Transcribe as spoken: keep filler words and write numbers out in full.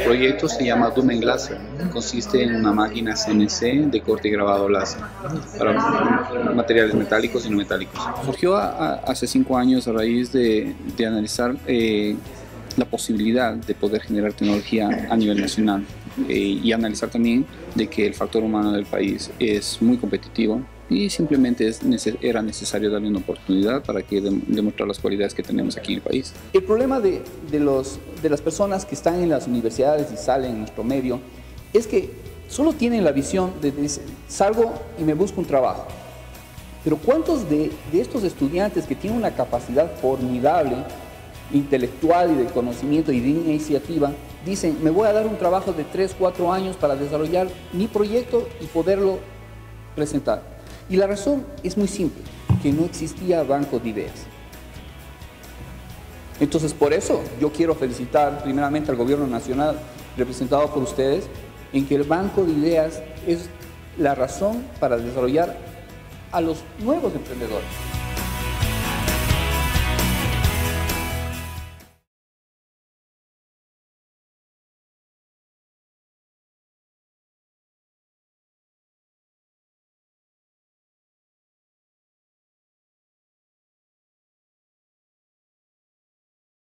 proyecto se llama Dumen Láser. Consiste en una máquina C N C de corte y grabado láser para materiales metálicos y no metálicos. Surgió a, a, hace cinco años a raíz de, de analizar eh, la posibilidad de poder generar tecnología a nivel nacional eh, y analizar también de que el factor humano del país es muy competitivo y simplemente es neces era necesario darle una oportunidad para que de demostrar las cualidades que tenemos aquí en el país. El problema de, de, los, de las personas que están en las universidades y salen en nuestro medio es que solo tienen la visión de, de salgo y me busco un trabajo. Pero ¿cuántos de, de estos estudiantes que tienen una capacidad formidable intelectual y de conocimiento y de iniciativa dicen, me voy a dar un trabajo de tres, cuatro años para desarrollar mi proyecto y poderlo presentar? Y la razón es muy simple, que no existía banco de ideas. Entonces, por eso yo quiero felicitar primeramente al gobierno nacional representado por ustedes, en que el banco de ideas es la razón para desarrollar a los nuevos emprendedores.